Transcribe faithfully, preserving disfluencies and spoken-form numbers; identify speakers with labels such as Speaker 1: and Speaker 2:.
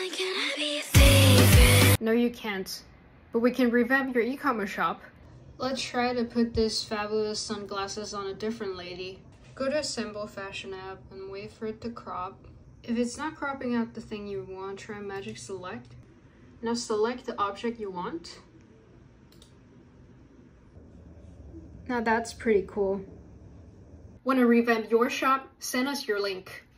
Speaker 1: can I be your favorite?
Speaker 2: No, you can't. But we can revamp your e-commerce shop. Let's try to put this fabulous sunglasses on a different lady. Go to Assemble Fashion app and wait for it to crop. If it's not cropping out the thing you want, try Magic Select. Now select the object you want. Now that's pretty cool. Want to revamp your shop? Send us your link.